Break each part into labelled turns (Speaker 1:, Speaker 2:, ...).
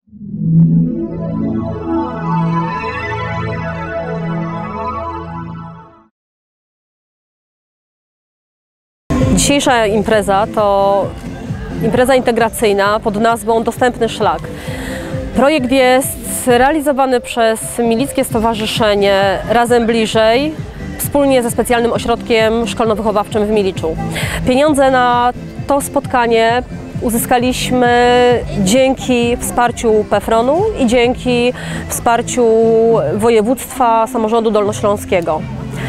Speaker 1: Dzisiejsza impreza to impreza integracyjna pod nazwą Dostępny Szlak. Projekt jest realizowany przez Milickie Stowarzyszenie Razem Bliżej wspólnie ze Specjalnym Ośrodkiem Szkolno-Wychowawczym w Miliczu. Pieniądze na to spotkanie uzyskaliśmy dzięki wsparciu PFRON-u i dzięki wsparciu województwa samorządu dolnośląskiego.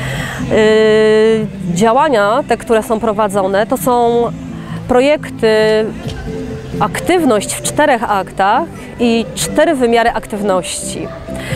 Speaker 1: Działania te, które są prowadzone, to są projekty aktywność w 4 aktach i 4 wymiary aktywności.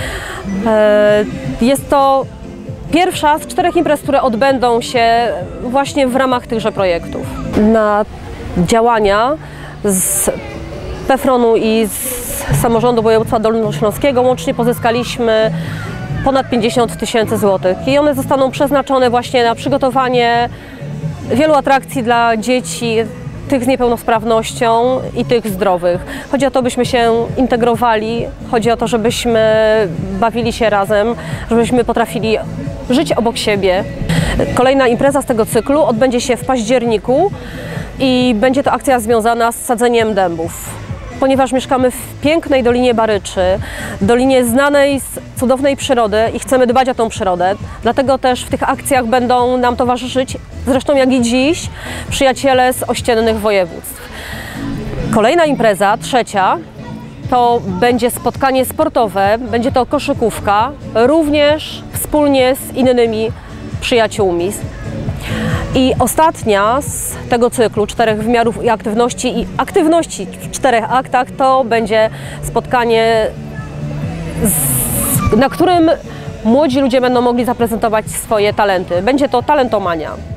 Speaker 1: Jest to pierwsza z 4 imprez, które odbędą się właśnie w ramach tychże projektów. Na działania z PFRON-u i z samorządu województwa dolnośląskiego łącznie pozyskaliśmy ponad 50 000 złotych i one zostaną przeznaczone właśnie na przygotowanie wielu atrakcji dla dzieci, tych z niepełnosprawnością i tych zdrowych. Chodzi o to, byśmy się integrowali, chodzi o to, żebyśmy bawili się razem, żebyśmy potrafili żyć obok siebie. Kolejna impreza z tego cyklu odbędzie się w październiku i będzie to akcja związana z sadzeniem dębów. Ponieważ mieszkamy w pięknej Dolinie Baryczy, dolinie znanej z cudownej przyrody i chcemy dbać o tą przyrodę, dlatego też w tych akcjach będą nam towarzyszyć, zresztą jak i dziś, przyjaciele z ościennych województw. Kolejna impreza, trzecia, to będzie spotkanie sportowe, będzie to koszykówka, również wspólnie z innymi przyjaciółmi. I ostatnia z tego cyklu 4 wymiarów i aktywności w 4 aktach to będzie spotkanie, na którym młodzi ludzie będą mogli zaprezentować swoje talenty. Będzie to talentomania.